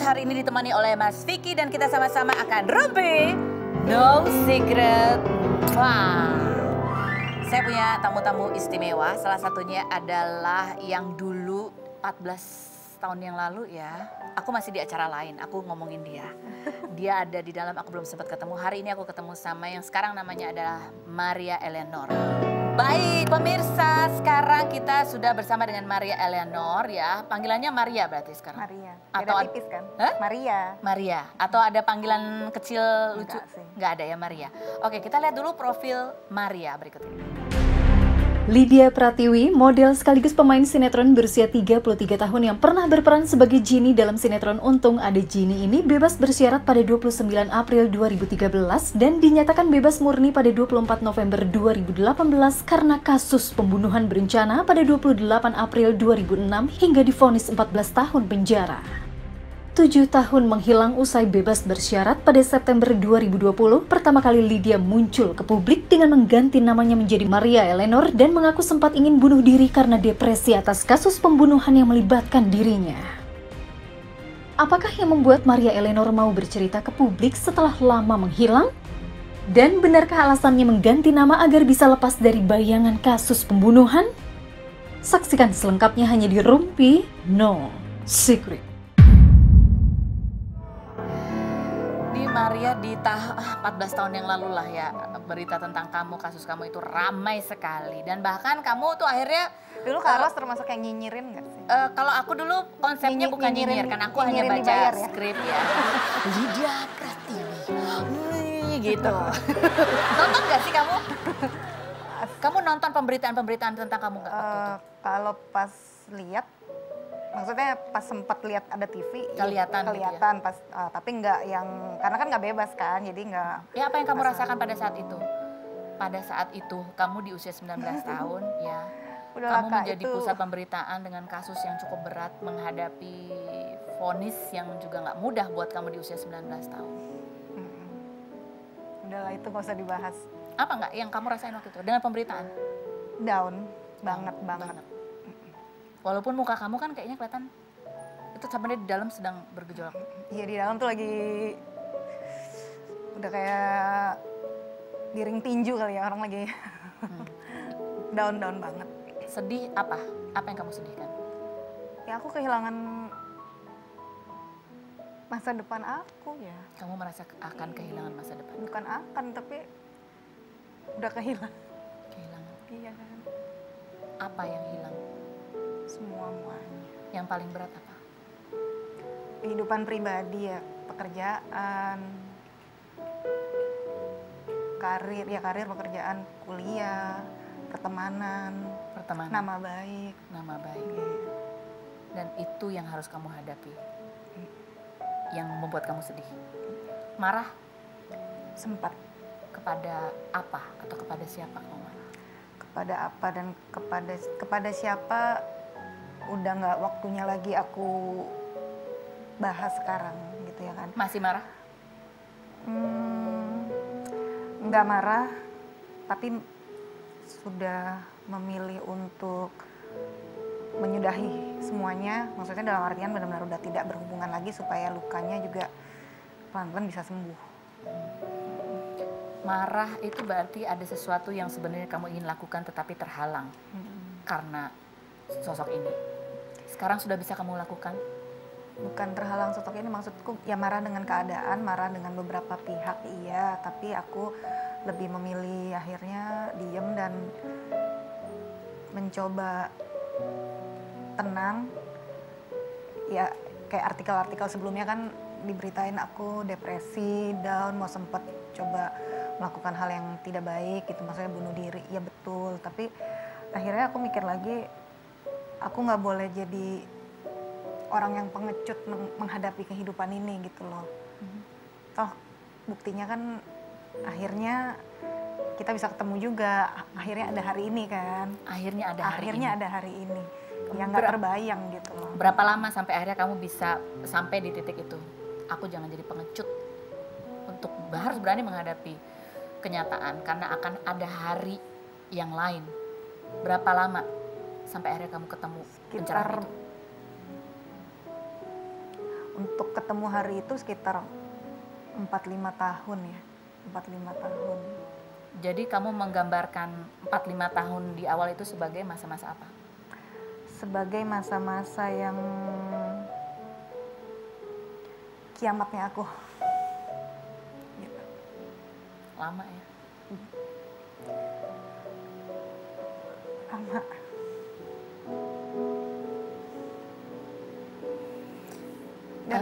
hari ini ditemani oleh Mas Vicky dan kita sama-sama akan rumpi No Secret. Wah, saya punya tamu-tamu istimewa. Salah satunya adalah yang dulu 14 tahun yang lalu ya. Aku masih di acara lain, aku ngomongin dia. Dia ada di dalam, aku belum sempat ketemu. Hari ini aku ketemu sama yang sekarang namanya adalah Maria Eleanor. Baik pemirsa, sekarang kita sudah bersama dengan Maria Eleanor ya. Panggilannya Maria berarti sekarang? Maria. Atau beda tipis kan? Hah? Maria. Maria. Atau ada panggilan kecil lucu? Enggak sih. Nggak ada ya Maria. Oke, kita lihat dulu profil Maria berikut ini. Lydia Pratiwi, model sekaligus pemain sinetron berusia 33 tahun yang pernah berperan sebagai Ginny dalam sinetron Untung Ada Ginny ini bebas bersyarat pada 29 April 2013 dan dinyatakan bebas murni pada 24 November 2018 karena kasus pembunuhan berencana pada 28 April 2006 hingga divonis 14 tahun penjara. 7 tahun menghilang usai bebas bersyarat pada September 2020, pertama kali Lydia muncul ke publik dengan mengganti namanya menjadi Maria Eleanor dan mengaku sempat ingin bunuh diri karena depresi atas kasus pembunuhan yang melibatkan dirinya. Apakah yang membuat Maria Eleanor mau bercerita ke publik setelah lama menghilang? Dan benarkah alasannya mengganti nama agar bisa lepas dari bayangan kasus pembunuhan? Saksikan selengkapnya hanya di Rumpi No Secret. Maria di 14 tahun yang lalu lah ya, berita tentang kamu, kasus kamu itu ramai sekali. Dan bahkan kamu tuh akhirnya... Dulu Kak Ros termasuk yang nyinyirin gak sih? Kalau aku dulu konsepnya bukan nyinyir, kan aku hanya baca ya? skrip ya. Lydia Pratiwi, gitu. Nonton gak sih kamu? Kamu nonton pemberitaan-pemberitaan tentang kamu gak waktu itu? Kalau pas lihat, maksudnya pas sempat lihat ada TV, kelihatan gitu ya? Pas, tapi nggak yang, karena kan nggak bebas kan, jadi nggak. Ya apa yang kamu rasakan pada saat itu? Pada saat itu kamu di usia 19 tahun ya, Udah kamu Kak, menjadi itu... pusat pemberitaan dengan kasus yang cukup berat, menghadapi vonis yang juga nggak mudah buat kamu di usia 19 tahun. Udahlah itu nggak usah dibahas. Apa nggak yang kamu rasain waktu itu dengan pemberitaan? Down, banget. Walaupun muka kamu kan kayaknya kelihatan itu sebenarnya di dalam sedang bergejolak. Iya, di dalam tuh lagi udah kayak di ring tinju kali ya, orang lagi down banget. Sedih apa? Apa yang kamu sedihkan? Ya aku kehilangan masa depan aku ya. Kamu merasa akan kehilangan masa depan? Bukan akan, tapi udah kehilangan. Kehilangan? Iya kan. Apa yang hilang? Semuanya. Yang paling berat apa? Kehidupan pribadi ya, pekerjaan, karir, pekerjaan, kuliah, pertemanan, nama baik. Dan itu yang harus kamu hadapi, yang membuat kamu sedih. Marah? Sempat. Kepada apa atau kepada siapa kamu marah? Kepada apa dan kepada siapa? Udah nggak waktunya lagi aku bahas sekarang gitu ya kan. Masih marah? Nggak marah, tapi sudah memilih untuk menyudahi semuanya. Maksudnya dalam artian benar-benar udah tidak berhubungan lagi supaya lukanya juga pelan-pelan bisa sembuh. Marah itu berarti ada sesuatu yang sebenarnya kamu ingin lakukan tetapi terhalang karena sosok ini. Sekarang sudah bisa kamu lakukan? Bukan terhalang sosok ini, maksudku ya marah dengan keadaan, marah dengan beberapa pihak iya, tapi aku lebih memilih akhirnya diem dan mencoba tenang. Ya kayak artikel-artikel sebelumnya kan diberitain aku depresi, down, mau sempet coba melakukan hal yang tidak baik gitu, maksudnya bunuh diri, ya betul. Tapi akhirnya aku mikir lagi, aku nggak boleh jadi orang yang pengecut menghadapi kehidupan ini gitu loh. Toh buktinya kan akhirnya kita bisa ketemu juga, akhirnya ada hari ini kan. Akhirnya ada hari ini. Yang nggak terbayang gitu loh. Berapa lama sampai akhirnya kamu bisa sampai di titik itu? Aku jangan jadi pengecut, untuk harus berani menghadapi kenyataan karena akan ada hari yang lain. Berapa lama sampai akhirnya kamu ketemu pencerahan itu? untuk ketemu hari itu sekitar 4-5 tahun ya, 4-5 tahun. Jadi kamu menggambarkan 4-5 tahun di awal itu sebagai masa-masa apa? Sebagai masa-masa yang kiamatnya aku. Gitu. Lama ya? Lama. Dan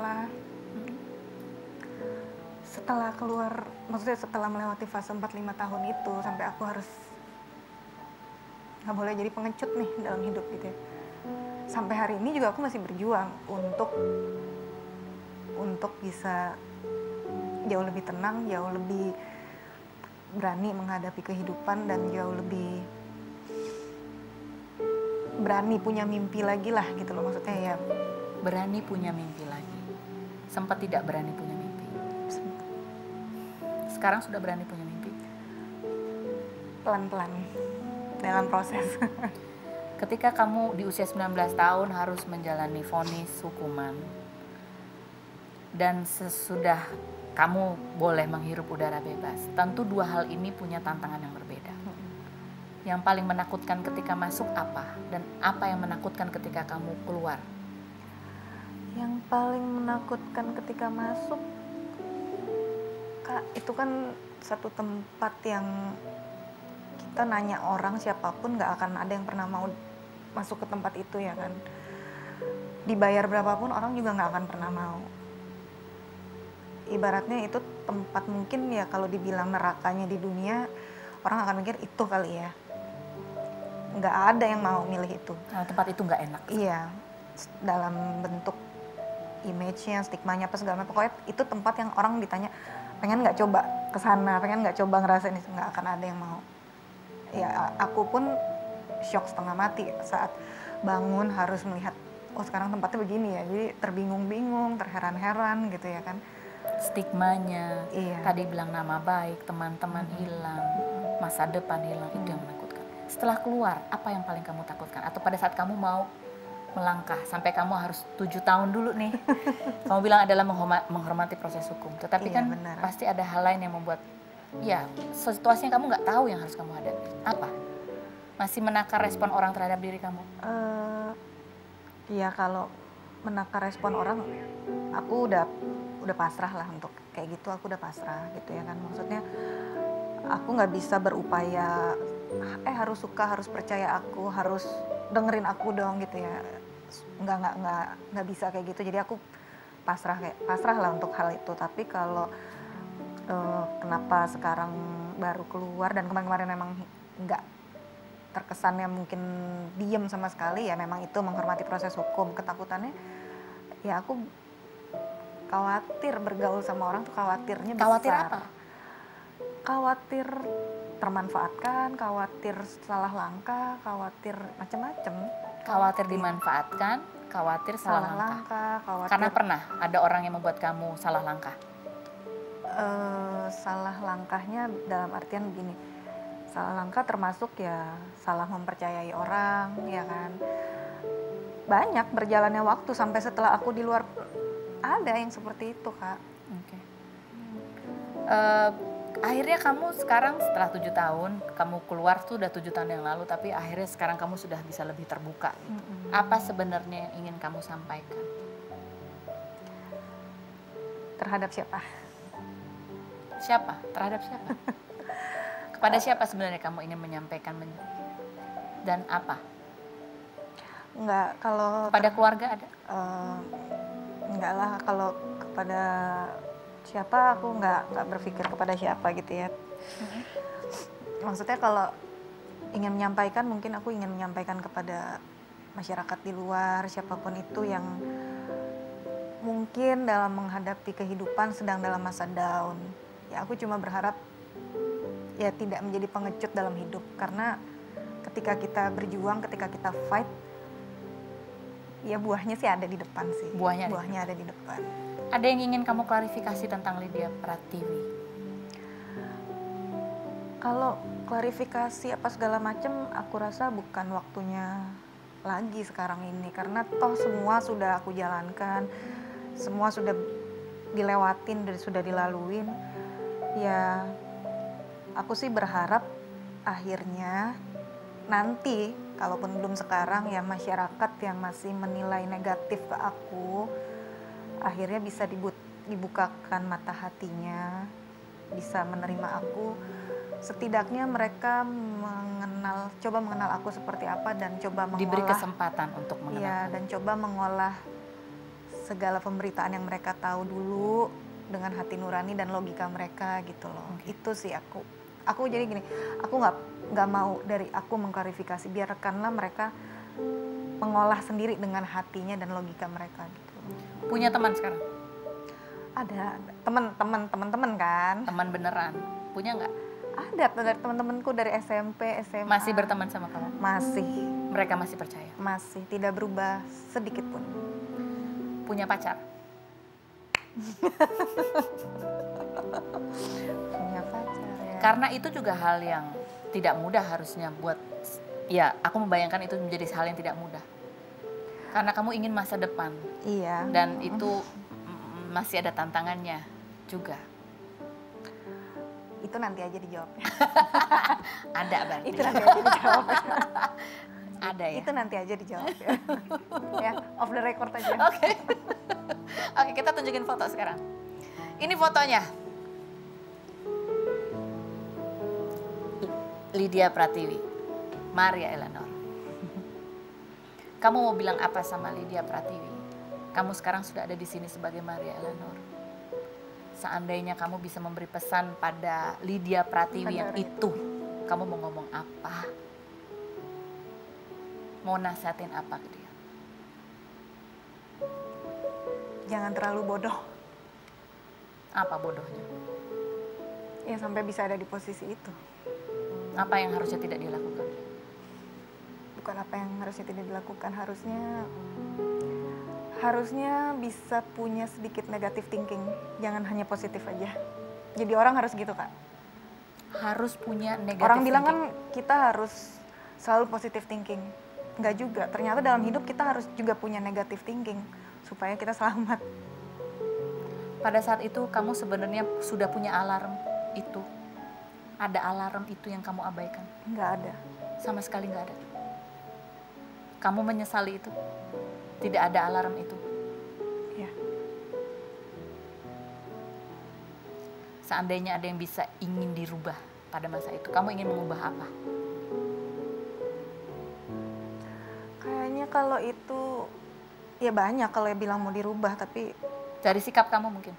setelah keluar, maksudnya setelah melewati fase 4-5 tahun itu, sampai aku harus nggak boleh jadi pengecut nih dalam hidup gitu ya. Sampai hari ini juga aku masih berjuang untuk bisa jauh lebih tenang, jauh lebih berani menghadapi kehidupan, dan jauh lebih berani punya mimpi lagi lah gitu loh, maksudnya ya. Berani punya mimpi lagi. Sempat tidak berani punya mimpi. Sekarang sudah berani punya mimpi? Pelan-pelan dalam proses. Ketika kamu di usia 19 tahun harus menjalani vonis hukuman, dan sesudah kamu boleh menghirup udara bebas, tentu dua hal ini punya tantangan yang berbeda. Yang paling menakutkan ketika masuk apa, dan apa yang menakutkan ketika kamu keluar? Yang paling menakutkan ketika masuk, Kak, itu kan satu tempat yang kita nanya orang siapapun nggak akan ada yang pernah mau masuk ke tempat itu ya kan. Dibayar berapapun orang juga nggak akan pernah mau. Ibaratnya itu tempat mungkin ya kalau dibilang nerakanya di dunia, orang akan mikir itu kali ya. Nggak ada yang mau milih itu. Nah, tempat itu nggak enak. Iya, dalam bentuk image-nya, stigmanya apa segala macam. Pokoknya itu tempat yang orang ditanya, pengen nggak coba ke sana, pengen nggak coba ngerasain itu, nggak akan ada yang mau. Ya aku pun shock setengah mati saat bangun harus melihat, oh sekarang tempatnya begini ya. Jadi terbingung-bingung, terheran-heran gitu ya kan. Stigmanya, Iya. tadi bilang nama baik, teman-teman hilang, masa depan hilang, itu yang menakutkan. Setelah keluar, apa yang paling kamu takutkan? Atau pada saat kamu mau melangkah, sampai kamu harus 7 tahun dulu nih. Kamu bilang adalah menghormati proses hukum. Tetapi Iya, kan benar. pasti ada hal lain yang membuat, ya situasinya kamu nggak tahu yang harus kamu hadapi. Apa? Masih menakar respon orang terhadap diri kamu? Ya kalau menakar respon orang, aku udah pasrah lah untuk kayak gitu. Aku udah pasrah gitu ya kan. Maksudnya aku nggak bisa berupaya, harus suka, harus percaya aku, harus dengerin aku dong gitu ya. Nggak bisa kayak gitu. Jadi aku pasrah lah untuk hal itu. Tapi kalau kenapa sekarang baru keluar dan kemarin-kemarin memang nggak terkesannya mungkin diem sama sekali, ya memang itu menghormati proses hukum. Ketakutannya ya aku khawatir bergaul sama orang tuh, khawatirnya besar. Khawatir apa? Khawatir termanfaatkan, khawatir salah langkah, khawatir macam-macam. Khawatir dimanfaatkan, khawatir salah langkah. Khawatir. Karena pernah ada orang yang membuat kamu salah langkah? Salah langkahnya dalam artian begini, salah langkah termasuk ya salah mempercayai orang, ya kan. Banyak berjalannya waktu sampai setelah aku di luar ada yang seperti itu, Kak. Oke. Akhirnya kamu sekarang setelah 7 tahun, kamu keluar tuh udah 7 tahun yang lalu, tapi akhirnya sekarang kamu sudah bisa lebih terbuka gitu. Apa sebenarnya yang ingin kamu sampaikan? Terhadap siapa? Siapa? Terhadap siapa? Kepada siapa sebenarnya kamu ingin menyampaikan dan apa? Enggak, kalau Pada keluarga ada? enggak lah, kalau kepada siapa aku enggak berpikir kepada siapa gitu ya. Maksudnya kalau ingin menyampaikan, mungkin aku ingin menyampaikan kepada masyarakat di luar, siapapun itu yang mungkin dalam menghadapi kehidupan sedang dalam masa down. Ya aku cuma berharap ya tidak menjadi pengecut dalam hidup, karena ketika kita berjuang, ketika kita fight, ya buahnya sih ada di depan sih. Buahnya ada di depan. Ada yang ingin kamu klarifikasi tentang Lydia Pratiwi? Kalau klarifikasi apa segala macam, aku rasa bukan waktunya lagi sekarang ini, karena toh semua sudah aku jalankan. semua sudah dilewatin dan sudah dilaluin. Ya aku sih berharap akhirnya nanti, kalaupun belum sekarang, ya masyarakat yang masih menilai negatif ke aku akhirnya bisa dibukakan mata hatinya, bisa menerima aku. Setidaknya mereka coba mengenal aku seperti apa dan coba mengolah, diberi kesempatan untuk mengenal. ya, dan coba mengolah segala pemberitaan yang mereka tahu dulu dengan hati nurani dan logika mereka gitu loh. Itu sih aku jadi gini, aku nggak mau dari aku mengklarifikasi, biarkanlah mereka mengolah sendiri dengan hatinya dan logika mereka gitu. Punya teman sekarang? Ada teman-teman kan? Teman beneran? Punya nggak? Ada dari teman-temanku dari SMP, SMA. Masih berteman sama kamu? Masih. Mereka masih percaya? Masih, tidak berubah sedikit pun. Punya pacar? Punya pacar ya. Karena itu juga hal yang tidak mudah harusnya buat, ya aku membayangkan itu menjadi hal yang tidak mudah. Karena kamu ingin masa depan. Iya. Dan itu masih ada tantangannya juga. Itu nanti aja dijawabnya. Ada berarti. Itu nanti aja dijawab. Ada ya? Itu nanti aja dijawab ya. Ya, off the record aja. Oke. Oke, kita tunjukin foto sekarang. Ini fotonya. Lydia Pratiwi, Maria Eleanor. Kamu mau bilang apa sama Lydia Pratiwi? Kamu sekarang sudah ada di sini sebagai Maria Eleanor. Seandainya kamu bisa memberi pesan pada Lydia Pratiwi yang itu, kamu mau ngomong apa? Mau nasihatin apa ke dia? Jangan terlalu bodoh. Apa bodohnya? Ya sampai bisa ada di posisi itu. Apa yang harusnya tidak dilakukan? Bukan apa yang harusnya tidak dilakukan, harusnya bisa punya sedikit negatif thinking, jangan hanya positif aja. Jadi orang harus gitu, Kak. Harus punya negatif Orang bilang kan thinking. kita harus selalu positive thinking. Enggak juga, ternyata dalam hidup kita harus juga punya negative thinking supaya kita selamat. Pada saat itu kamu sebenarnya sudah punya alarm itu. Ada alarm itu yang kamu abaikan? Enggak ada. Sama sekali nggak ada. Kamu menyesali itu? Tidak ada alarm itu? Ya. Seandainya ada yang bisa ingin dirubah pada masa itu, kamu ingin mengubah apa? Kayaknya kalau itu, ya banyak kalau yang bilang mau dirubah, tapi Dari sikap kamu mungkin?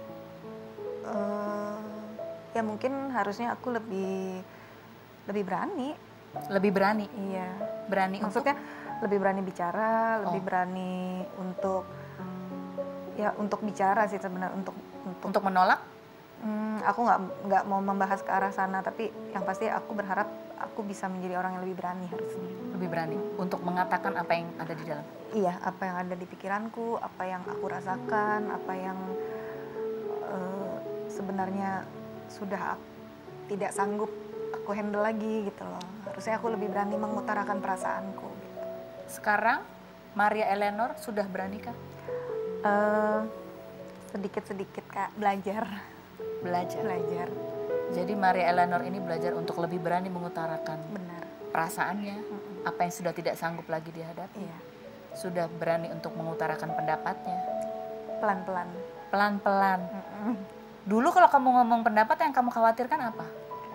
ya mungkin harusnya aku lebih berani. Lebih berani? Iya. Berani Maksudnya lebih berani bicara, lebih Oh. berani untuk bicara sih sebenarnya, untuk menolak? Aku nggak mau membahas ke arah sana, tapi yang pasti aku berharap aku bisa menjadi orang yang lebih berani harusnya. Lebih berani untuk mengatakan apa yang ada di dalam? Iya, apa yang ada di pikiranku, apa yang aku rasakan, apa yang sebenarnya sudah tidak sanggup aku handle lagi gitu loh. Harusnya aku lebih berani mengutarakan perasaanku. Gitu. Sekarang Maria Eleanor sudah beranikah? Sedikit-sedikit Kak, belajar. Jadi Maria Eleanor ini belajar untuk lebih berani mengutarakan Benar. perasaannya, apa yang sudah tidak sanggup lagi dihadapi. Iya. Sudah berani untuk mengutarakan pendapatnya. Pelan-pelan. Pelan-pelan. Dulu kalau kamu ngomong pendapat, yang kamu khawatirkan apa?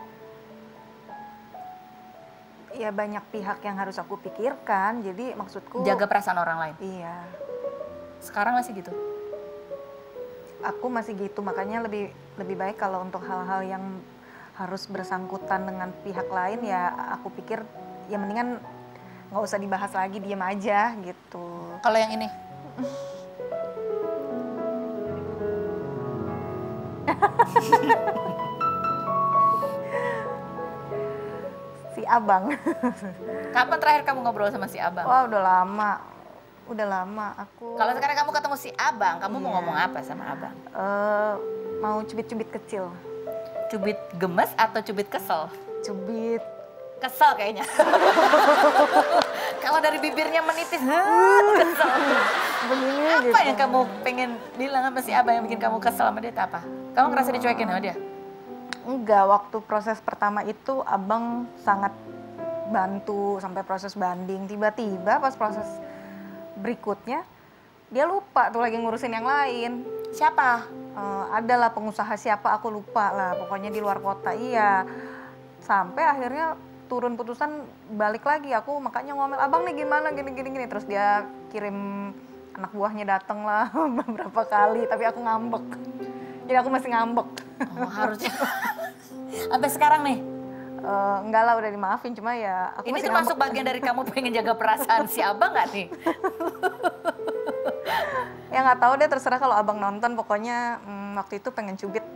Ya banyak pihak yang harus aku pikirkan, jadi maksudku Jaga perasaan orang lain. Iya. Sekarang masih gitu? Aku masih gitu, makanya lebih baik kalau untuk hal-hal yang harus bersangkutan dengan pihak lain, ya aku pikir ya mendingan nggak usah dibahas lagi, diem aja gitu. Kalau yang ini? Si abang. Kapan terakhir kamu ngobrol sama si abang? Wah udah lama aku. Kalau sekarang kamu ketemu si abang, kamu mau Iya. ngomong apa sama abang? Mau cubit-cubit kecil. Cubit gemes atau cubit kesel? Cubit kesel kayaknya. Kalau dari bibirnya menitis, kesel. Begini Apa gitu. yang kamu pengen bilang sama si abang yang bikin kamu kesel sama dia itu apa? Kamu ngerasa dicuekin sama dia? Enggak, waktu proses pertama itu abang sangat bantu sampai proses banding. Tiba-tiba pas proses berikutnya dia lupa tuh lagi ngurusin yang lain. Siapa? Adalah pengusaha siapa aku lupa lah, pokoknya di luar kota. Iya, sampai akhirnya turun putusan balik lagi. Aku makanya ngomel, abang nih gimana gini. Terus dia kirim anak buahnya dateng lah beberapa kali, tapi aku ngambek. Jadi aku masih ngambek. Oh, harusnya. Sampai sekarang nih. Enggak lah, udah dimaafin, cuma ya aku Ini masih termasuk ngambek. bagian dari kamu pengen jaga perasaan si abang nggak nih? Ya nggak tahu deh, terserah kalau abang nonton. Pokoknya waktu itu pengen cubit.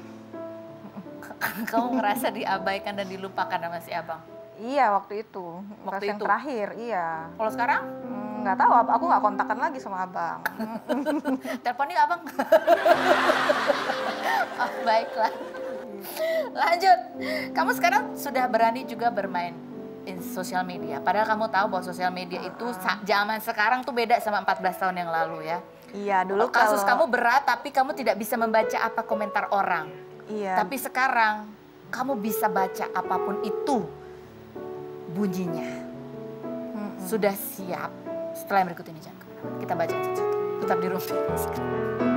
Kamu ngerasa diabaikan dan dilupakan sama si abang? Iya, waktu itu. Pas Waktu yang itu? terakhir, iya. Kalau sekarang? Nggak tahu, aku nggak kontakan lagi sama abang. Teleponnya abang. Oh, baiklah. Lanjut. Kamu sekarang sudah berani juga bermain in sosial media. Padahal kamu tahu bahwa sosial media itu zaman sekarang tuh beda sama 14 tahun yang lalu ya. Iya, dulu Kasus kalau kamu berat tapi kamu tidak bisa membaca apa komentar orang. iya. Tapi sekarang kamu bisa baca apapun itu bunyinya. Sudah siap? Setelah yang berikut ini jangan kemana-mana. Kita baca satu-satu. Tetap di Rumpi.